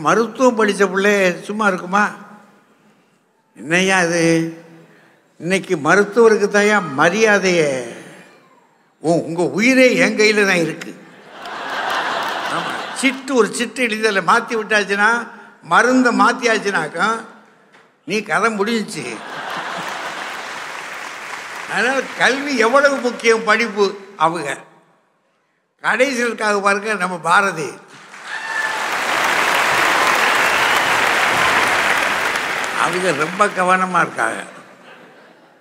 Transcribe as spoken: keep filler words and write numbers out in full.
மருத்துவம் படித்த பிள்ளை சும்மா இருக்குமா? என்னையா அது? இன்னைக்கு மருத்துவருக்கு தான் மரியாதையே. உங்கள் உயிரே என் கையில் தான் இருக்குது. ஆமாம், சிட்டு ஒரு சிட்டு எழுதியில் மாற்றி விட்டாச்சுன்னா, மருந்தை மாற்றியாச்சுனாக்கா நீ கதை முடிஞ்சிச்சு. அதனால் கல்வி எவ்வளவு முக்கியம், படிப்பு. அவங்க கடைசிகளுக்காக பாருங்க நம்ம பாரதி. அவங்க ரொம்ப கவனமாக இருக்காங்க.